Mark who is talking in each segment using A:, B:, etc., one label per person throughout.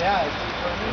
A: Yeah, it's funny.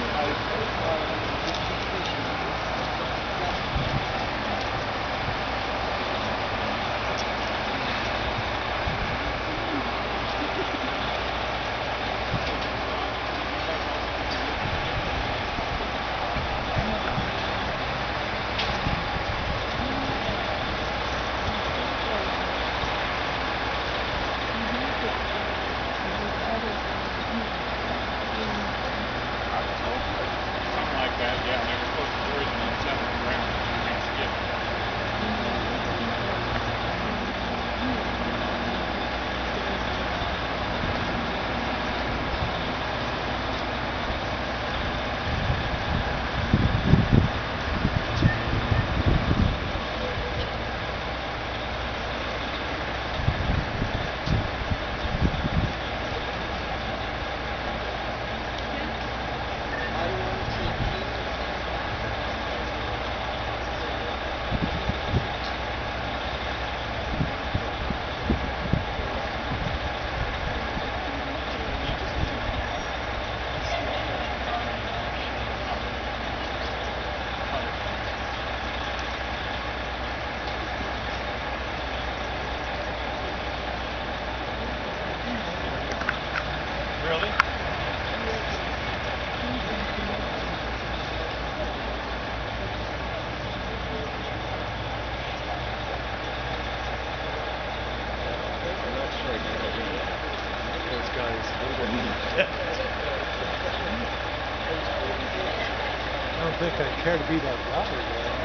B: Really?
C: Those guys.
A: I don't think I'd care to be that guy.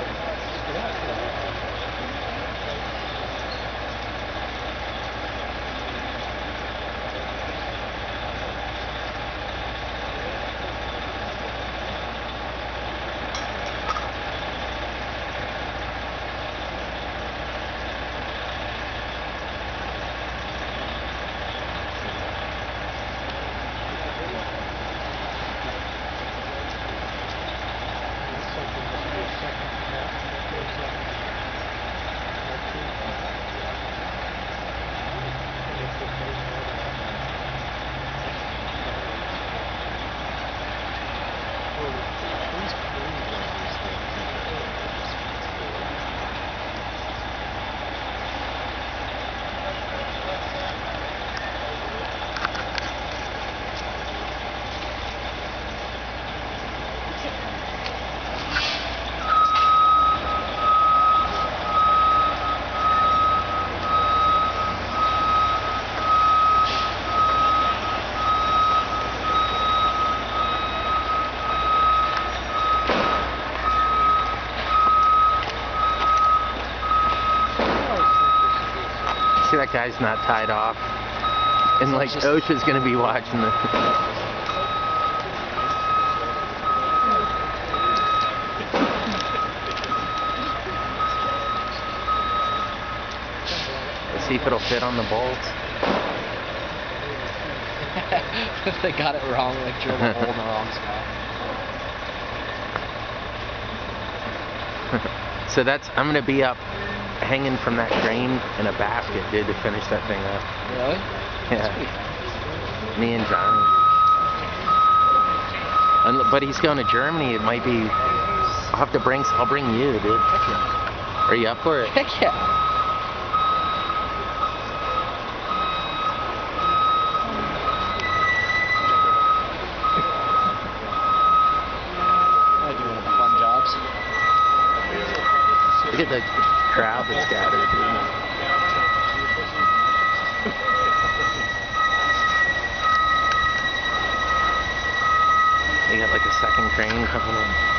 D: See, that guy's not tied off. And like OSHA's gonna be watching this. Let's see if it'll fit on the bolts.
C: They got it wrong, like drilled a hole in the wrong spot.
D: So I'm gonna be up hanging from that crane in a basket, dude, to finish that thing up.
C: Really?
D: Yeah. Me and Johnny. But he's going to Germany. It might be. I'll bring you, dude.
C: Heck yeah.
D: Are you up for it?
C: Heck yeah. I do one of the fun jobs.
D: Look at the crowd that's gathered, dude. They got like a second crane coming in.